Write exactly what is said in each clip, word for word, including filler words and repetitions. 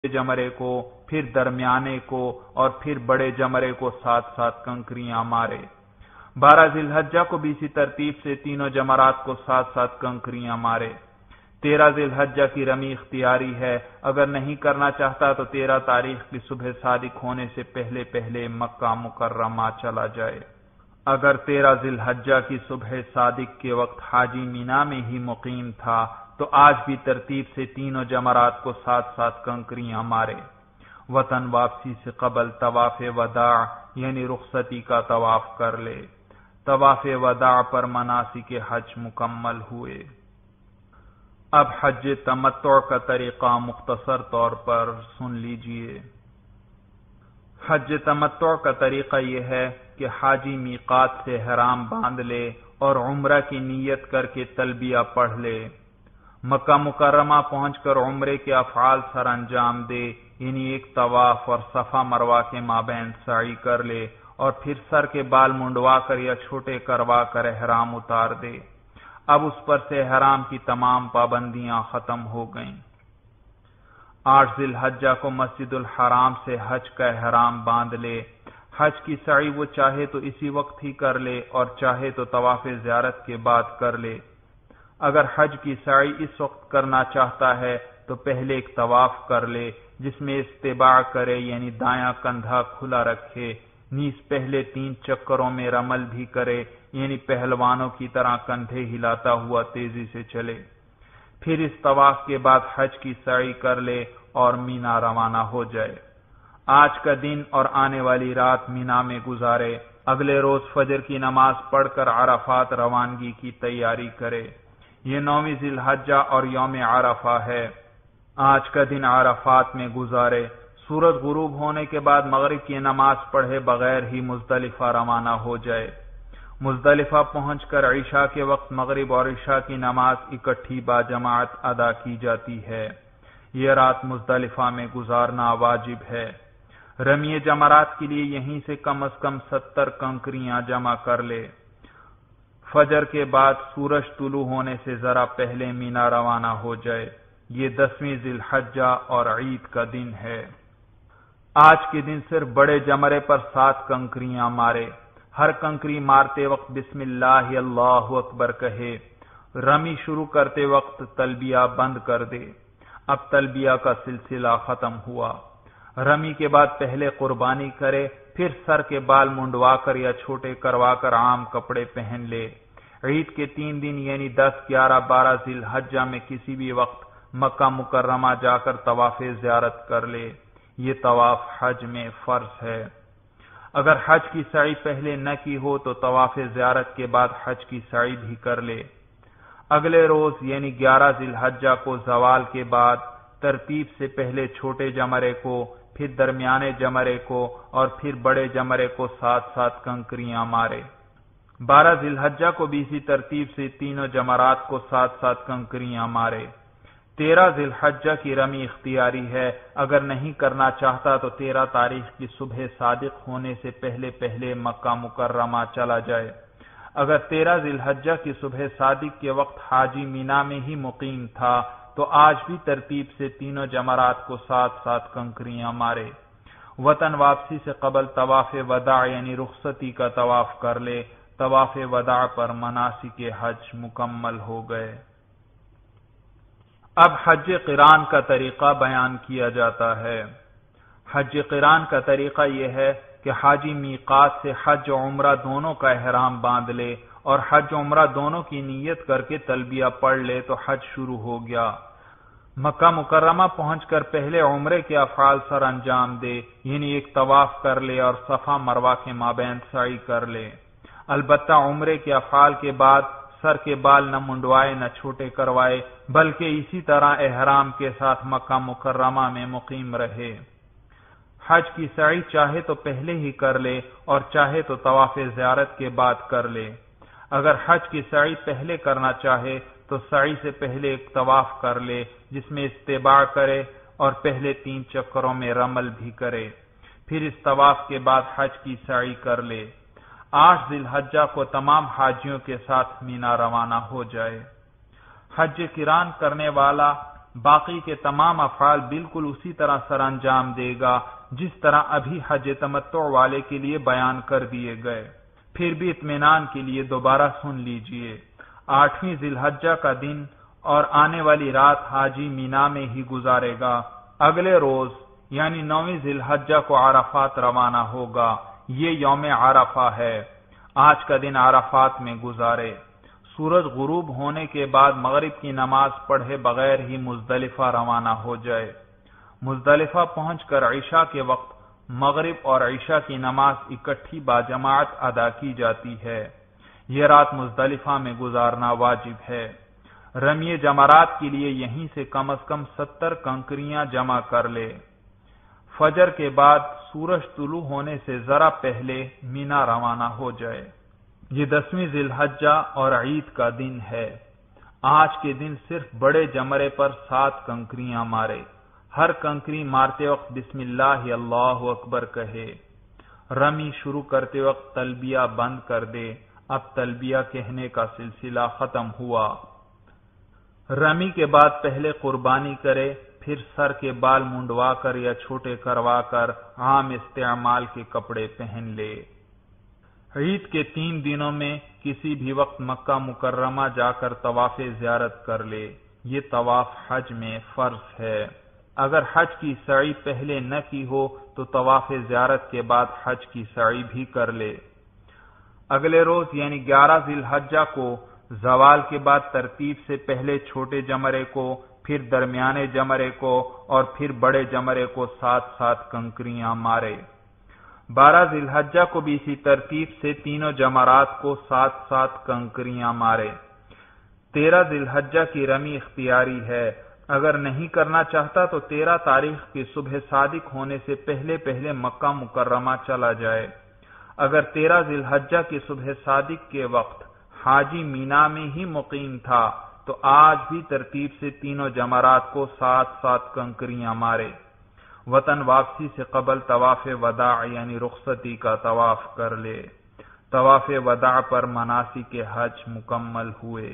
جمرے کو، پھر درمیانے کو اور پھر بڑے جمرے کو ساتھ ساتھ کنکریاں مارے۔ بارہ ذی الحجہ کو بھی اسی ترتیب سے تینوں جمرات کو ساتھ ساتھ کنکریاں مارے۔ تیرہ ذی الحجہ کی رمی اختیاری ہے، اگر نہیں کرنا چاہتا تو تیرہ تاریخ کی صبح صادق ہونے سے پہلے پہلے مکہ مکرمہ چلا جائے۔ اگر تیرہ ذی الحجہ کی صبح صادق کے وقت حاجی مینا میں ہی مقیم تھا تو آج بھی ترتیب سے تینوں جمرات کو ساتھ ساتھ کنکریاں مارے۔ وطن واپسی سے قبل طواف وداع یعنی رخصتی کا طواف کر لے۔ طواف وداع پر مناسک حج مکمل ہوئے۔ اب حج تمتع کا طریقہ مختصر طور پر سن لیجئے۔ حج تمتع کا طریقہ یہ ہے کہ حاجی میقات سے احرام باندھ لے اور عمرہ کی نیت کر کے تلبیہ پڑھ لے۔ مکہ مکرمہ پہنچ کر عمرے کے افعال سر انجام دے، یعنی ایک طواف اور صفا مروہ کے مابین سعی کر لے اور پھر سر کے بال منڈوا کر یا چھوٹے کروا کر احرام اتار دے۔ اب اس پر سے احرام کی تمام پابندیاں ختم ہو گئیں۔ آٹھ ذی الحجہ کو مسجد الحرام سے حج کا احرام باندھ لے۔ حج کی سعی وہ چاہے تو اسی وقت ہی کر لے اور چاہے تو طواف زیارت کے بعد کر لے۔ اگر حج کی سعی اس وقت کرنا چاہتا ہے تو پہلے ایک طواف کر لے جس میں استباع کرے، یعنی دایاں کندھا کھلا رکھے، نیز پہلے تین چکروں میں رمل بھی کرے، یعنی پہلوانوں کی طرح کندھے ہلاتا ہوا تیزی سے چلے۔ پھر اس طواف کے بعد حج کی سعی کر لے اور مینا روانہ ہو جائے۔ آج کا دن اور آنے والی رات مینا میں گزارے، اگلے روز فجر کی نماز پڑھ کر عرفات روانگی کی تیاری کرے۔ یہ نویں ذی الحجہ اور یوم عرفہ ہے۔ آج کا دن عرفات میں گزارے، سورج غروب ہونے کے بعد مغرب کی نماز پڑھے بغیر ہی مزدلفہ روانہ ہو جائے۔ مزدلفہ پہنچ کر عشاء کے وقت مغرب اور عشاء کی نماز اکٹھی باجماعت ادا کی جاتی ہے۔ یہ رات مزدلفہ میں گزارنا واجب ہے۔ رمی جمرات کے لیے یہیں سے کم از کم ستر کنکریاں جمع کر لے۔ فجر کے بعد سورج طلوع ہونے سے ذرا پہلے مینا روانہ ہو جائے۔ یہ دسویں ذی الحجہ اور عید کا دن ہے۔ آج کے دن صرف بڑے جمرے پر سات کنکریاں مارے۔ ہر کنکری مارتے وقت بسم اللہ اللہ اکبر کہے۔ رمی شروع کرتے وقت تلبیہ بند کر دے۔ اب تلبیہ کا سلسلہ ختم ہوا۔ رمی کے بعد پہلے قربانی کرے، پھر سر کے بال منڈوا کر یا چھوٹے کروا کر عام کپڑے پہن لے۔ عید کے تین دن یعنی دس، گیارہ، بارہ ذی الحجہ میں کسی بھی وقت مکہ مکرمہ جا کر طواف زیارت کر لے۔ یہ طواف حج میں فرض ہے۔ اگر حج کی سعی پہلے نہ کی ہو تو طواف زیارت کے بعد حج کی سعی بھی کر لے۔ اگلے روز یعنی گیارہ ذی الحجہ کو زوال کے بعد ترتیب سے پہلے چھوٹے جمرے کو، پھر درمیانے جمرے کو اور پھر بڑے جمرے کو ساتھ ساتھ کنکریاں مارے۔ بارہ ذی الحجہ کو بھی اسی ترتیب سے تینوں جمرات کو ساتھ ساتھ کنکریاں مارے۔ تیرہ ذی الحجہ کی رمی اختیاری ہے، اگر نہیں کرنا چاہتا تو تیرہ تاریخ کی صبح صادق ہونے سے پہلے پہلے مکہ مکرمہ چلا جائے۔ اگر تیرہ ذی الحجہ کی صبح صادق کے وقت حاجی مینا میں ہی مقیم تھا تو آج بھی ترتیب سے تینوں جمرات کو ساتھ ساتھ کنکریاں مارے۔ وطن واپسی سے قبل طواف وداع یعنی رخصتی کا طواف کر لے۔ طواف وداع پر مناسک حج مکمل ہو گئے۔ اب حج قران کا طریقہ بیان کیا جاتا ہے۔ حج قران کا طریقہ یہ ہے کہ حاجی میقات سے حج و عمرہ دونوں کا احرام باندھ لے اور حج و عمرہ دونوں کی نیت کر کے تلبیہ پڑھ لے تو حج شروع ہو گیا۔ مکہ مکرمہ پہنچ کر پہلے عمرے کے افعال سر انجام دے، یعنی ایک طواف کر لے اور صفا مروہ کے مابین سعی کر لے۔ البتہ عمرے کے افعال کے بعد سر کے بال نہ منڈوائے نہ چھوٹے کروائے، بلکہ اسی طرح احرام کے ساتھ مکہ مکرمہ میں مقیم رہے۔ حج کی سعی چاہے تو پہلے ہی کر لے اور چاہے تو طواف زیارت کے بعد کر لے۔ اگر حج کی سعی پہلے کرنا چاہے تو سعی سے پہلے ایک طواف کر لے جس میں استباع کرے اور پہلے تین چکروں میں رمل بھی کرے، پھر اس طواف کے بعد حج کی سعی کر لے۔ آٹھ ذی الحجہ کو تمام حاجیوں کے ساتھ مینا روانہ ہو جائے۔ حج قران کرنے والا باقی کے تمام افعال بالکل اسی طرح سر انجام دے گا جس طرح ابھی حج تمتع والے کے لیے بیان کر دیے گئے۔ پھر بھی اطمینان کے لیے دوبارہ سن لیجئے، آٹھویں ذی الحجہ کا دن اور آنے والی رات حاجی مینا میں ہی گزارے گا۔ اگلے روز یعنی نویں ذی الحجہ کو عرفات روانہ ہوگا، یہ یوم عرفہ ہے۔ آج کا دن عرفات میں گزارے، سورج غروب ہونے کے بعد مغرب کی نماز پڑھے بغیر ہی مزدلفہ روانہ ہو جائے۔ مزدلفہ پہنچ کر عشاء کے وقت مغرب اور عشاء کی نماز اکٹھی باجماعت ادا کی جاتی ہے۔ یہ رات مزدلفہ میں گزارنا واجب ہے۔ رمی جمرات کے لیے یہیں سے کم از کم ستر کنکریاں جمع کر لے۔ فجر کے بعد سورج طلوع ہونے سے ذرا پہلے مینا روانہ ہو جائے۔ یہ دسویں ذی الحجہ اور عید کا دن ہے۔ آج کے دن صرف بڑے جمرے پر سات کنکریاں مارے۔ ہر کنکری مارتے وقت بسم اللہ اللہ اکبر کہے۔ رمی شروع کرتے وقت تلبیہ بند کر دے۔ اب تلبیہ کہنے کا سلسلہ ختم ہوا۔ رمی کے بعد پہلے قربانی کرے، پھر سر کے بال منڈوا کر یا چھوٹے کروا کر عام استعمال کے کپڑے پہن لے۔ عید کے تین دنوں میں کسی بھی وقت مکہ مکرمہ جا کر طواف زیارت کر لے۔ یہ طواف حج میں فرض ہے۔ اگر حج کی سعی پہلے نہ کی ہو تو طواف زیارت کے بعد حج کی سعی بھی کر لے۔ اگلے روز یعنی گیارہ ذی الحجہ کو زوال کے بعد ترتیب سے پہلے چھوٹے جمرے کو، پھر درمیانے جمرے کو اور پھر بڑے جمرے کو ساتھ ساتھ کنکریاں مارے۔ بارہ ذی الحجہ کو بھی اسی ترتیب سے تینوں جمرات کو ساتھ ساتھ کنکریاں مارے۔ تیرہ ذی الحجہ کی رمی اختیاری ہے۔ اگر نہیں کرنا چاہتا تو تیرہ تاریخ کی صبح صادق ہونے سے پہلے پہلے مکہ مکرمہ چلا جائے۔ اگر تیرہ ذی الحجہ کی صبح صادق کے وقت حاجی مینا میں ہی مقیم تھا تو آج بھی ترتیب سے تینوں جمرات کو ساتھ ساتھ کنکریاں مارے۔ وطن واپسی سے قبل طواف وداع یعنی رخصتی کا طواف کر لے۔ طواف وداع پر مناسک حج مکمل ہوئے۔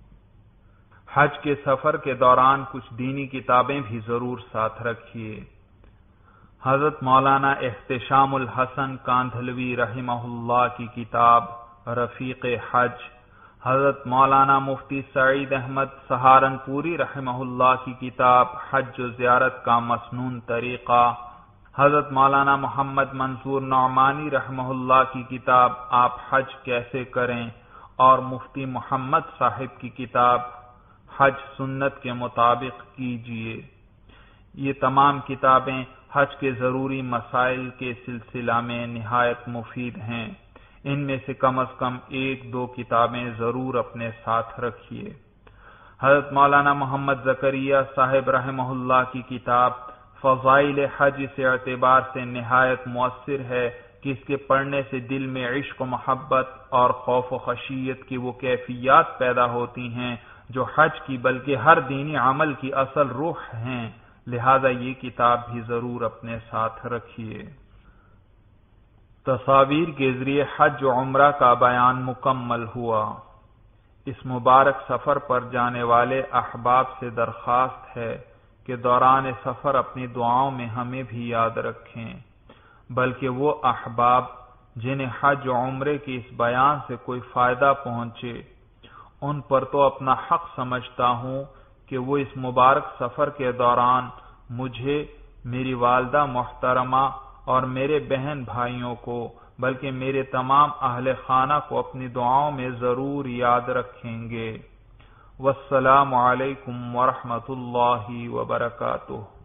حج کے سفر کے دوران کچھ دینی کتابیں بھی ضرور ساتھ رکھیے۔ حضرت مولانا احتشام الحسن کاندھلوی رحمہ اللہ کی کتاب رفیق حج، حضرت مولانا مفتی سعید احمد سہارنپوری رحمہ اللہ کی کتاب حج و زیارت کا مسنون طریقہ، حضرت مولانا محمد منصور نعمانی رحمہ اللہ کی کتاب آپ حج کیسے کریں، اور مفتی محمد صاحب کی کتاب حج سنت کے مطابق کیجیے۔ یہ تمام کتابیں حج کے ضروری مسائل کے سلسلہ میں نہایت مفید ہیں۔ ان میں سے کم از کم ایک دو کتابیں ضرور اپنے ساتھ رکھیے۔ حضرت مولانا محمد زکریا صاحب رحمہ اللہ کی کتاب فضائل حج اس اعتبار سے نہایت مؤثر ہے کہ اس کے پڑھنے سے دل میں عشق و محبت اور خوف و خشیت کی وہ کیفیات پیدا ہوتی ہیں جو حج کی بلکہ ہر دینی عمل کی اصل روح ہیں، لہذا یہ کتاب بھی ضرور اپنے ساتھ رکھیے۔ تصاویر کے ذریعے حج و عمرہ کا بیان مکمل ہوا۔ اس مبارک سفر پر جانے والے احباب سے درخواست ہے کہ دوران سفر اپنی دعاؤں میں ہمیں بھی یاد رکھیں، بلکہ وہ احباب جنہیں حج و عمرے کے اس بیان سے کوئی فائدہ پہنچے، ان پر تو اپنا حق سمجھتا ہوں کہ وہ اس مبارک سفر کے دوران مجھے، میری والدہ محترمہ اور میرے بہن بھائیوں کو بلکہ میرے تمام اہل خانہ کو اپنی دعاؤں میں ضرور یاد رکھیں گے۔ والسلام علیکم ورحمۃ اللہ وبرکاتہ۔